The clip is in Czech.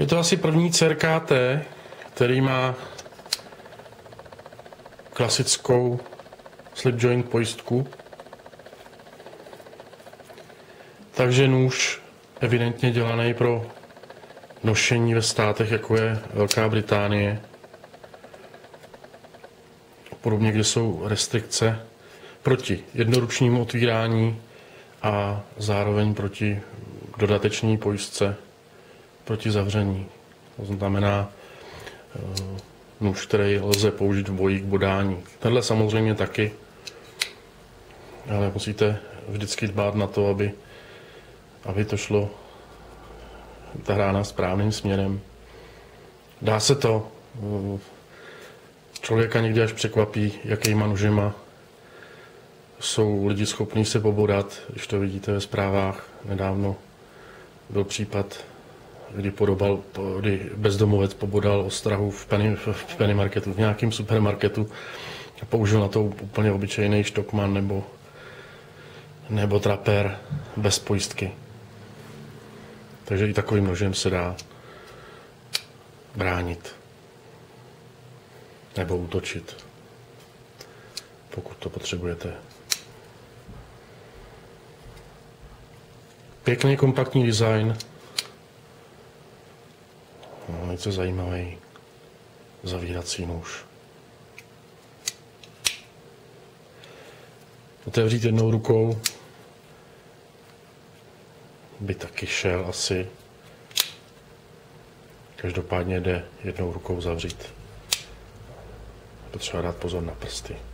Je to asi první CRKT, který má klasickou slip joint pojistku. Takže nůž evidentně dělaný pro nošení ve státech, jako je Velká Británie. Podobně, kde jsou restrikce proti jednoručnímu otvírání a zároveň proti dodatečné pojistce proti zavření. To znamená nůž, který lze použít v boji k bodání. Tenhle samozřejmě taky, ale musíte vždycky dbát na to, aby to šlo ta hrána správným směrem. Dá se to. Člověka někdy až překvapí, jakýma nožema jsou lidi schopní se pobodat, když to vidíte ve zprávách. Nedávno byl případ, kdy bezdomovec pobodal ostrahu v penny marketu, v nějakém supermarketu a použil na to úplně obyčejný štokman nebo traper bez pojistky. Takže i takovým nožem se dá bránit nebo útočit, pokud to potřebujete. Pěkný kompaktní design, velice zajímavý zavírací nůž. Otevřít jednou rukou by taky šel asi. Každopádně jde jednou rukou zavřít. Potřeba dát pozor na prsty.